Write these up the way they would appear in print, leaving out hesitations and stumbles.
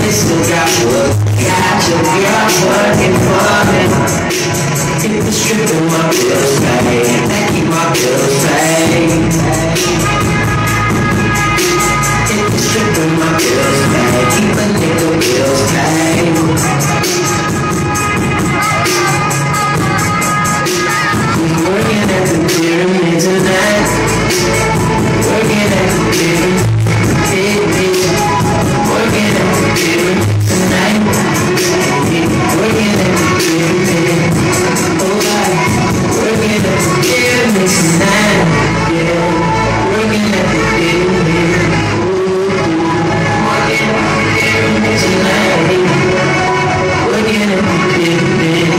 money, still got work. Got your girl working for me. Keep the stripping my bills paid. They keep my bills paid. Keep the stripping my bills paid. Keep the nigga bills paid. We working at the pyramid tonight. Working at the pyramid. Working at the pyramid tonight. Working at the pyramid. Working at the pyramid tonight. Yeah. Working at the pyramid. Working at the pyramid tonight. Working at the pyramid.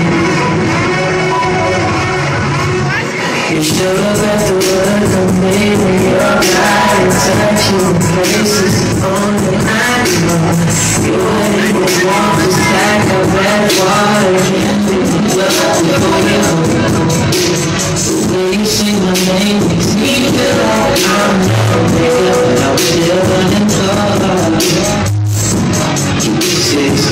You showed up at the work of me when you're right in touch in places only I know. You ain't even want to stack of red water. Can't be the love for you. The way you sing my name makes me feel like I'm no nigga, but I'm still running hard. 6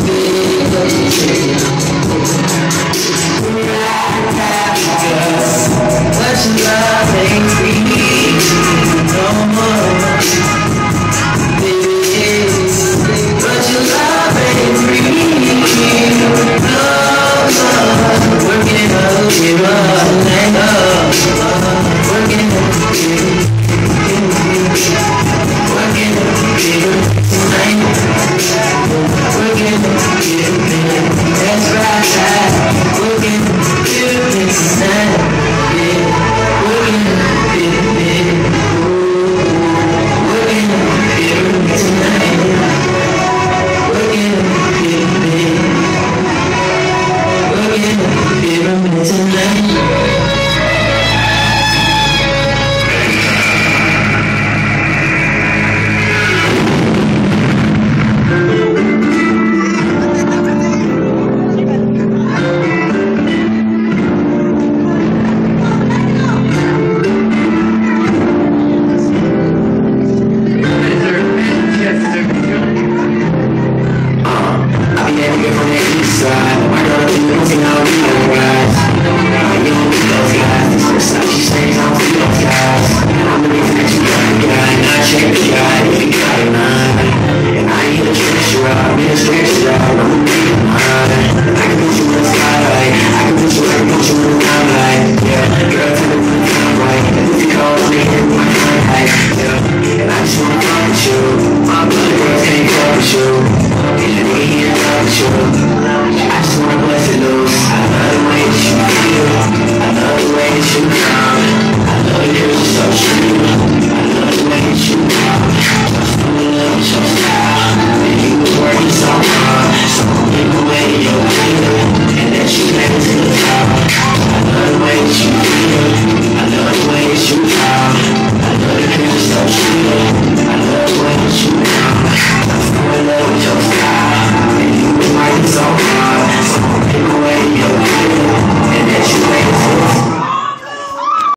figures. What you love?